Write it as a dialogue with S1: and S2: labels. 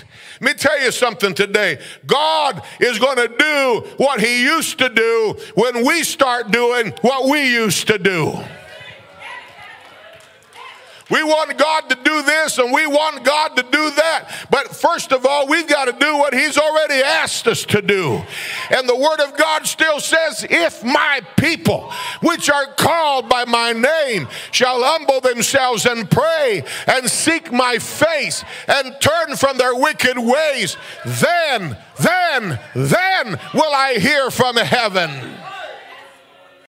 S1: ways. Let me tell you something today. God is going to do what he used to do when we start doing what we used to do. We want God to do this and we want God to do that. But first of all, we've got to do what he's already asked us to do. And the word of God still says, if my people, which are called by my name, shall humble themselves and pray and seek my face and turn from their wicked ways, then will I hear from heaven.